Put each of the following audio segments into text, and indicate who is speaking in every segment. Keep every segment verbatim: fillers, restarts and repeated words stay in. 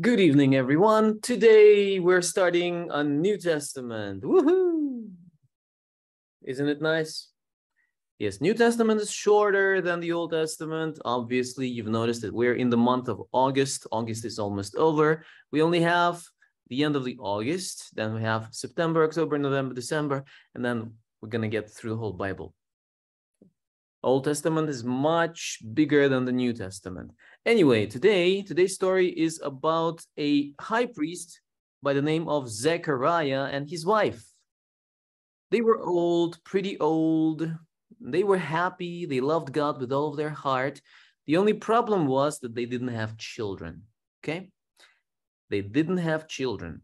Speaker 1: Good evening, everyone. Today we're starting a New Testament. Woohoo! Isn't it nice? Yes, New Testament is shorter than the Old Testament. Obviously, you've noticed that we're in the month of August. August is almost over. We only have the end of the August. Then we have September, October, November, December, and then we're going to get through the whole Bible. Old Testament is much bigger than the New Testament. Anyway, today, today's story is about a high priest by the name of Zechariah and his wife. They were old, pretty old. They were happy. They loved God with all of their heart. The only problem was that they didn't have children, okay? They didn't have children.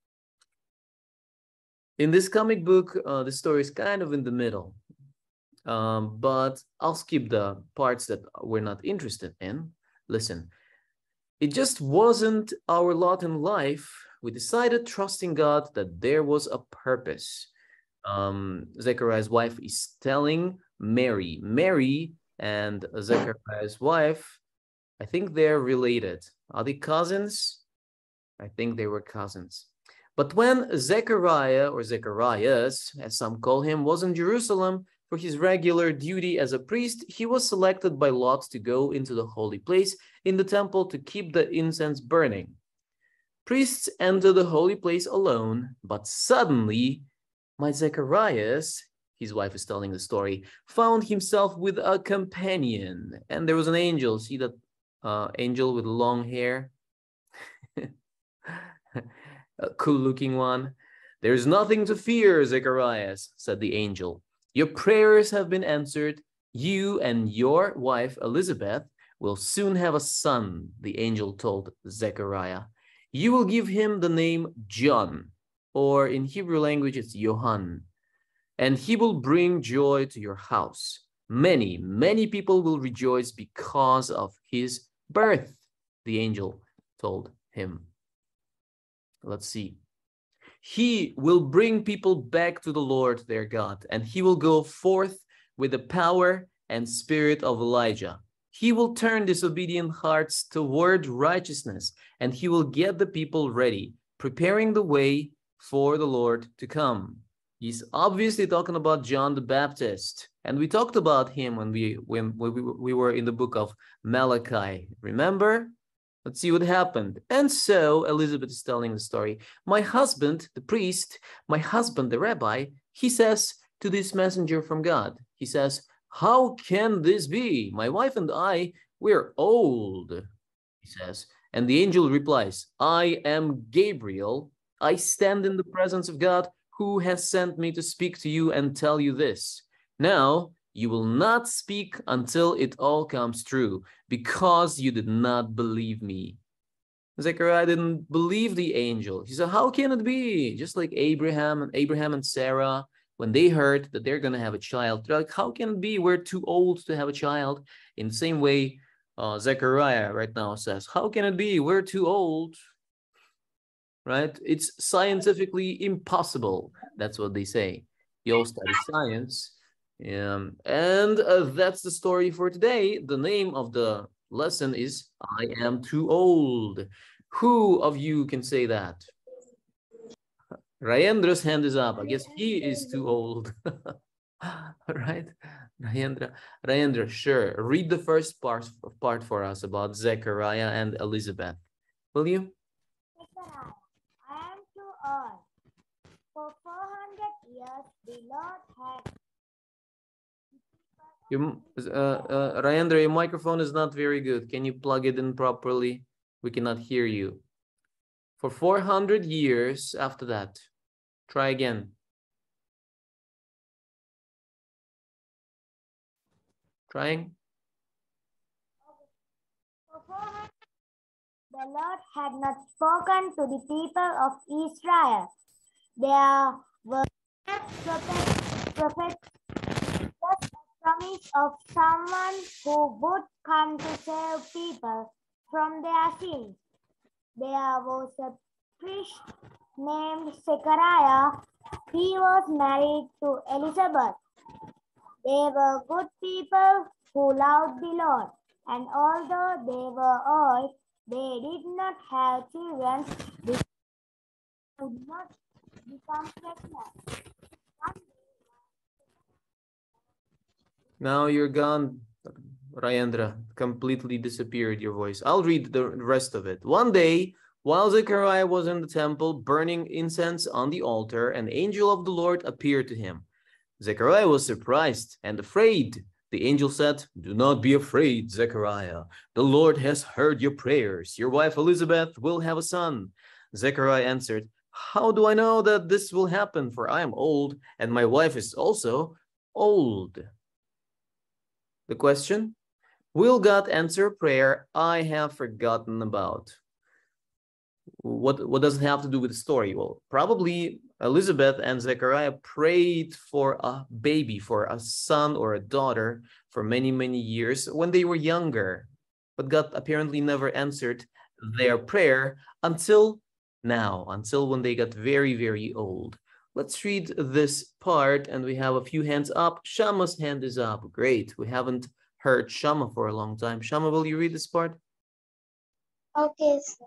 Speaker 1: In this comic book, uh, the story is kind of in the middle. Um, but I'll skip the parts that we're not interested in. Listen, it just wasn't our lot in life. We decided, trusting God, that there was a purpose. Um, Zechariah's wife is telling Mary. Mary and Zechariah's wife, I think they're related. Are they cousins? I think they were cousins. But when Zechariah, or Zacharias, as some call him, was in Jerusalem for his regular duty as a priest, he was selected by Lot to go into the holy place in the temple to keep the incense burning. Priests enter the holy place alone, but suddenly, my Zacharias, his wife is telling the story, found himself with a companion. And there was an angel. See that uh, angel with long hair? A cool-looking one. There's nothing to fear, Zacharias, said the angel. Your prayers have been answered. You and your wife, Elizabeth, will soon have a son, the angel told Zechariah. You will give him the name John, or in Hebrew language, it's Yohan, and he will bring joy to your house. Many, many people will rejoice because of his birth, the angel told him. Let's see. He will bring people back to the Lord their God, and he will go forth with the power and spirit of Elijah. He will turn disobedient hearts toward righteousness, and he will get the people ready, preparing the way for the Lord to come. He's obviously talking about John the Baptist, and we talked about him when we when, when we, we were in the book of Malachi. Remember? Let's see what happened. And so Elizabeth is telling the story. My husband, the priest, my husband, the rabbi, he says to this messenger from God, he says, how can this be? My wife and I, we're old, he says. And the angel replies, I am Gabriel. I stand in the presence of God, who has sent me to speak to you and tell you this. Now, you will not speak until it all comes true, because you did not believe me. Zechariah didn't believe the angel. He said, how can it be? Just like Abraham and Abraham and Sarah, when they heard that they're going to have a child, they're like, how can it be? We're too old to have a child. In the same way, uh, Zechariah right now says, how can it be? We're too old. Right? It's scientifically impossible. That's what they say. You all study science. Um, and uh, that's the story for today. The name of the lesson is I am too old. Who of you can say that? Rayendra's hand is up. I guess he is too old. Right? Rayendra, Rayendra, sure. Read the first part, part for us about Zechariah and Elizabeth. Will you?
Speaker 2: Zechariah, I am too old. For four hundred years, the Lord had...
Speaker 1: Your, uh, uh, Rayendra, your microphone is not very good. Can you plug it in properly? We cannot hear you. For four hundred years after that. Try again. Trying?
Speaker 2: The Lord had not spoken to the people of Israel. There were prophets, prophets, just a promise of someone who would come to save people from their sins. There was a priest named Zechariah. He was married to Elizabeth. They were good people who loved the Lord, and although they were old, They did not have children. They could not become pregnant.
Speaker 1: Now you're gone, Rayendra. Completely disappeared your voice. I'll read the rest of it. One day, while Zechariah was in the temple burning incense on the altar, an angel of the Lord appeared to him. Zechariah was surprised and afraid. The angel said, "Do not be afraid, Zechariah. The Lord has heard your prayers. Your wife Elizabeth will have a son." Zechariah answered, "How do I know that this will happen? For I am old, and my wife is also old." The question, will God answer prayer I have forgotten about? What, what does it have to do with the story? Well, probably Elizabeth and Zechariah prayed for a baby, for a son or a daughter for many, many years when they were younger. But God apparently never answered their prayer until now, until when they got very, very old. Let's read this part, and we have a few hands up. Shama's hand is up. Great. We haven't heard Shama for a long time. Shama, will you read this part?
Speaker 3: Okay, sir.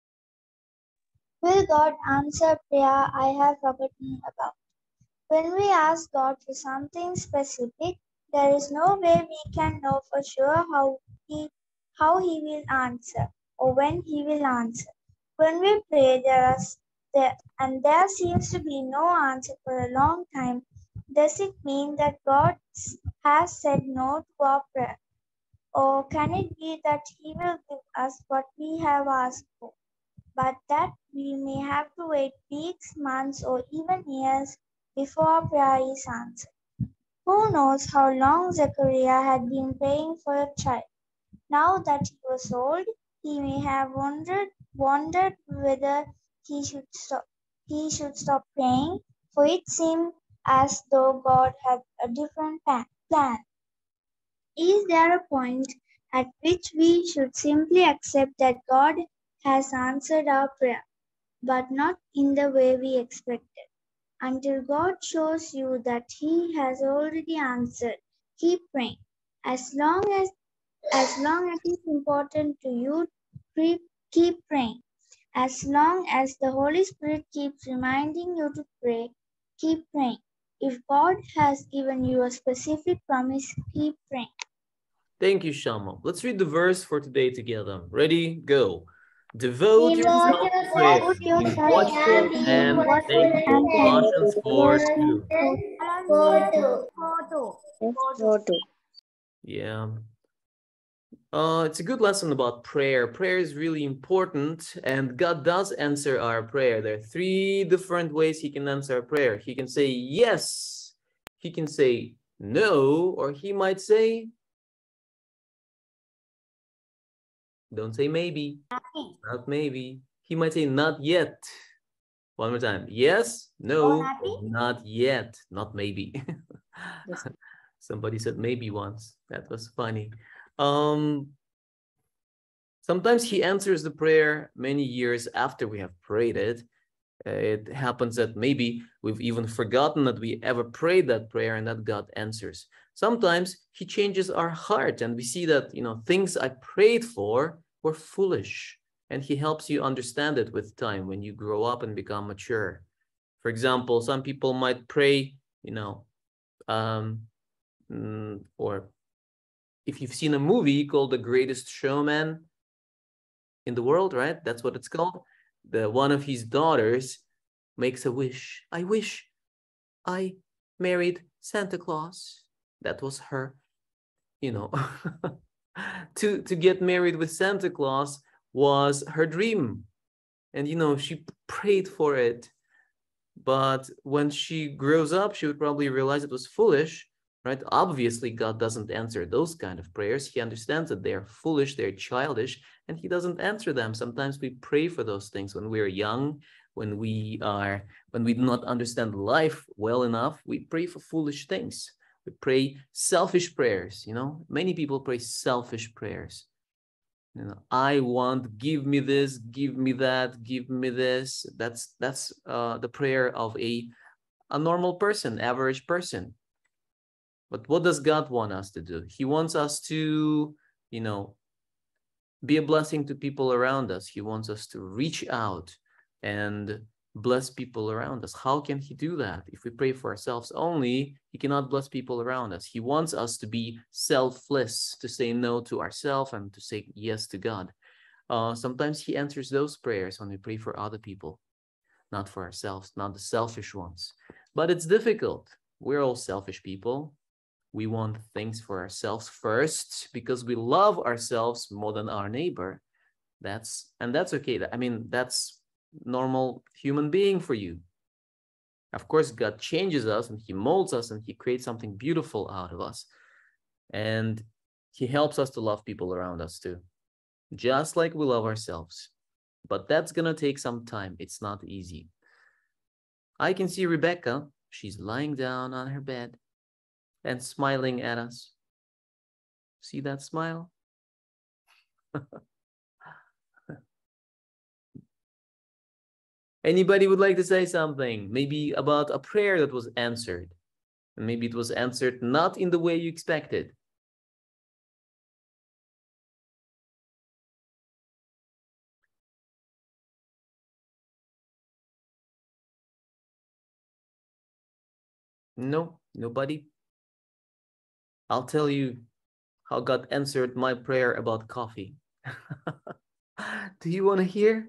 Speaker 3: Will God answer prayer I have forgotten about? When we ask God for something specific, there is no way we can know for sure how he, how he will answer or when he will answer. When we pray there, is, there and there seems to be no answer for a long time, does it mean that God has said no to our prayer? Or can it be that he will give us what we have asked for, but that we may have to wait weeks, months, or even years before our prayer is answered? Who knows how long Zechariah had been praying for a child? Now that he was old, he may have wondered, wondered whether he should stop. He should stop praying, for it seemed as though God had a different plan. Is there a point at which we should simply accept that God has answered our prayer, but not in the way we expected? Until God shows you that He has already answered, keep praying. As long as as long as it's important to you, keep, keep praying. As long as the Holy Spirit keeps reminding you to pray, keep praying. If God has given you a specific promise, keep praying.
Speaker 1: Thank you, Shama. Let's read the verse for today together. Ready? Go. Devote yourself to prayer. Be watchful and thankful. Colossians four two. Yeah. Uh, it's a good lesson about prayer. Prayer is really important, and God does answer our prayer. There are three different ways He can answer our prayer. He can say yes, He can say no, or He might say, don't say maybe, not maybe. He might say not yet. One more time. Yes, no, not yet, not maybe. Somebody said maybe once. That was funny. Um, sometimes He answers the prayer many years after we have prayed it. Uh, it happens that maybe we've even forgotten that we ever prayed that prayer and that God answers. Sometimes He changes our heart and we see that, you know, things I prayed for were foolish, and He helps you understand it with time when you grow up and become mature. For example, some people might pray, you know, um, or if you've seen a movie called The Greatest Showman in the world, right? That's what it's called. The one of his daughters makes a wish. I wish I married Santa Claus. That was her, you know. to, to get married with Santa Claus was her dream. And, you know, she prayed for it. But when she grows up, she would probably realize it was foolish, right? Obviously, God doesn't answer those kind of prayers. He understands that they're foolish, they're childish, and He doesn't answer them. Sometimes we pray for those things when we're young, when we are, when we do not understand life well enough. We pray for foolish things. We pray selfish prayers, you know. Many people pray selfish prayers. You know, I want, give me this, give me that, give me this. That's that's uh, the prayer of a, a normal person, average person. But what does God want us to do? He wants us to, you know, be a blessing to people around us. He wants us to reach out and bless people around us. How can he do that? If we pray for ourselves only, he cannot bless people around us. He wants us to be selfless, to say no to ourselves and to say yes to God. Uh, sometimes he answers those prayers when we pray for other people, not for ourselves, not the selfish ones. But it's difficult. We're all selfish people. We want things for ourselves first because we love ourselves more than our neighbor. That's, and that's okay. I mean, that's normal human being for you. Of course, God changes us and he molds us and he creates something beautiful out of us. And he helps us to love people around us too, just like we love ourselves. But that's going to take some time. It's not easy. I can see Rebecca. She's lying down on her bed and smiling at us. See that smile? Anybody would like to say something? Maybe about a prayer that was answered. Maybe it was answered not in the way you expected. No, nobody. I'll tell you how God answered my prayer about coffee. Do you want to hear?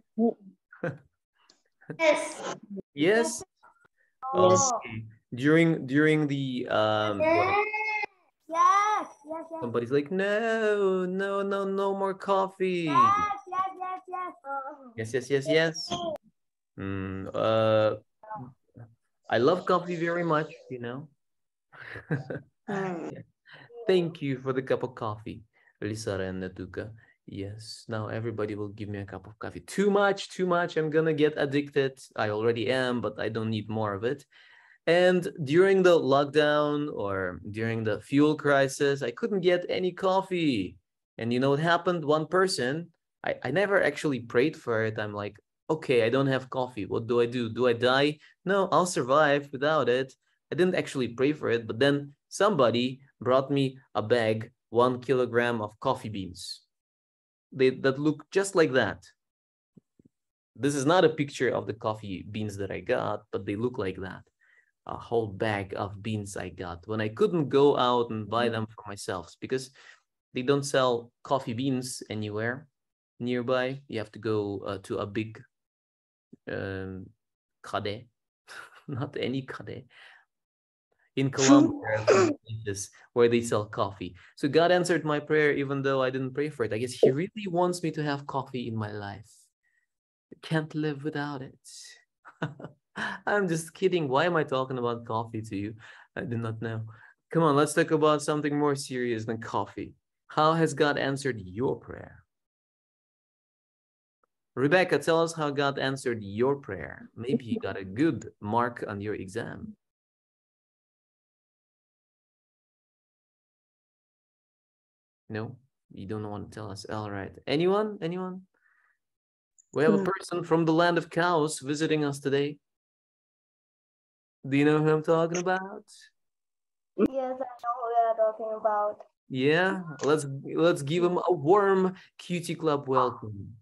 Speaker 2: Yes.
Speaker 1: Yes.
Speaker 3: Yes.
Speaker 1: Okay. During during the um, what?
Speaker 2: Yes. Yes. Yes.
Speaker 1: Somebody's like, no, no, no, no more coffee.
Speaker 2: Yes. Yes. Yes. Yes.
Speaker 1: Yes, yes, yes, yes. Mm, uh, I love coffee very much, you know. Yeah. Thank you for the cup of coffee, Lisa and Natuka. Yes, now everybody will give me a cup of coffee. Too much, too much. I'm gonna get addicted. I already am, but I don't need more of it. And during the lockdown or during the fuel crisis, I couldn't get any coffee. And you know what happened? One person, I, I never actually prayed for it. I'm like, okay, I don't have coffee. What do I do? Do I die? No, I'll survive without it. I didn't actually pray for it, but then somebody brought me a bag, one kilogram of coffee beans. They, that look just like that. This is not a picture of the coffee beans that I got, but they look like that. A whole bag of beans I got when I couldn't go out and buy them for myself because they don't sell coffee beans anywhere nearby. You have to go uh, to a big um, kade, not any kade. In Colombia, where they sell coffee. So God answered my prayer even though I didn't pray for it. I guess he really wants me to have coffee in my life. I can't live without it. I'm just kidding. Why am I talking about coffee to you? I did not know. Come on, let's talk about something more serious than coffee. How has God answered your prayer? Rebecca, tell us how God answered your prayer. Maybe you got a good mark on your exam. No, you don't want to tell us. All right. Anyone? Anyone? We have a person from the land of cows visiting us today. Do you know who I'm talking about?
Speaker 2: Yes, I know who we are talking about.
Speaker 1: Yeah, let's let's give him a warm Cutie Club welcome.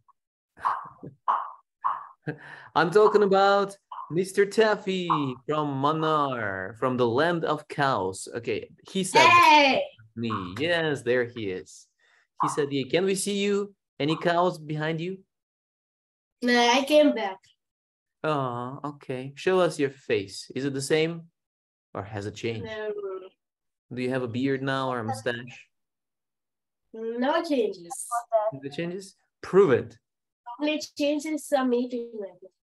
Speaker 1: I'm talking about Mister Taffy from Manar, from the land of cows. Okay, he said
Speaker 2: Hey!
Speaker 1: me. Yes, there he is. He said, yeah, can we see you? Any cows behind you?
Speaker 2: No, I came back.
Speaker 1: Oh, okay. Show us your face. Is it the same or has it changed?
Speaker 2: No,
Speaker 1: Do you have a beard now or a mustache?
Speaker 2: no changes.
Speaker 1: The changes? Prove it.
Speaker 2: Only changes some meeting members.